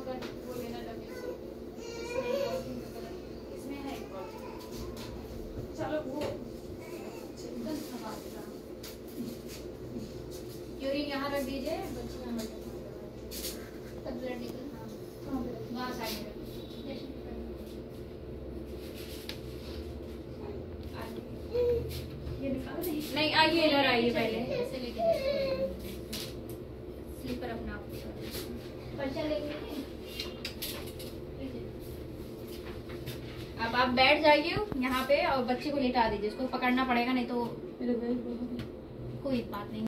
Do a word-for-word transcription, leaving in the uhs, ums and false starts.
अगर वो लेना लगे तो इसमें है एक और। चलो वो यूरिन यहाँ रख दीजिए, बच्चे यहाँ रख दीजिए। तब ब्लड निकल हाँ वहाँ साइड में ये निकाल नहीं, आइए इधर आइए पहले ऐसे लेके स्लीपर अपना पर्चा लेके। अब आप बैठ जाइए यहाँ पे और बच्चे को लेटा दीजिए, उसको पकड़ना पड़ेगा नहीं तो कोई बात नहीं।